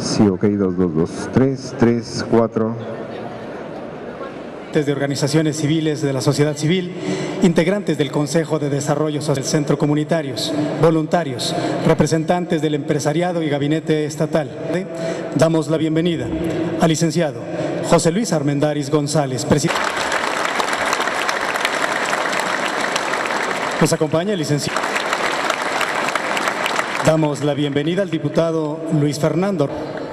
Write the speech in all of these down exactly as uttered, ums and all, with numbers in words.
Sí, ok, dos, dos, dos, tres, tres, cuatro. De organizaciones civiles de la sociedad civil, integrantes del Consejo de Desarrollo Social del Centro Comunitarios, voluntarios, representantes del empresariado y gabinete estatal. Damos la bienvenida al licenciado José Luis Armendáriz González, presidente. Nos acompaña el licenciado. Damos la bienvenida al diputado Luis Fernando.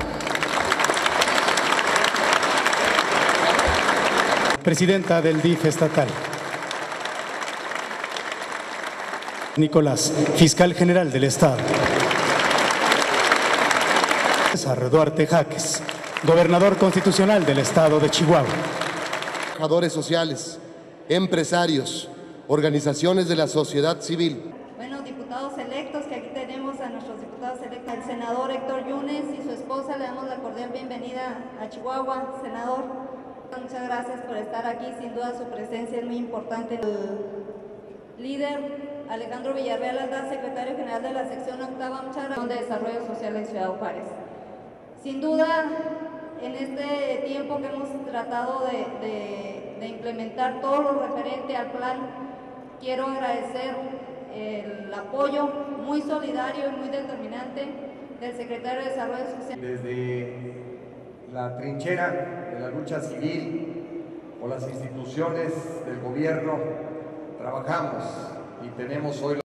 Presidenta del D I F estatal. Nicolás, fiscal general del Estado. César Duarte Jaques, gobernador constitucional del Estado de Chihuahua. Trabajadores sociales, empresarios, organizaciones de la sociedad civil. Bueno, diputados electos, que aquí tenemos a nuestros diputados electos, el senador Héctor Yunes y su esposa, le damos la cordial bienvenida a Chihuahua, senador. Muchas gracias por estar aquí, sin duda su presencia es muy importante. El líder Alejandro Villarreal Aldaz, secretario general de la sección octava, muchas gracias, de Desarrollo Social en Ciudad Juárez. Sin duda, en este tiempo que hemos tratado de, de, de implementar todo lo referente al plan, quiero agradecer el apoyo muy solidario y muy determinante del secretario de Desarrollo Social. Desde la trinchera de la lucha civil o las instituciones del gobierno trabajamos y tenemos hoy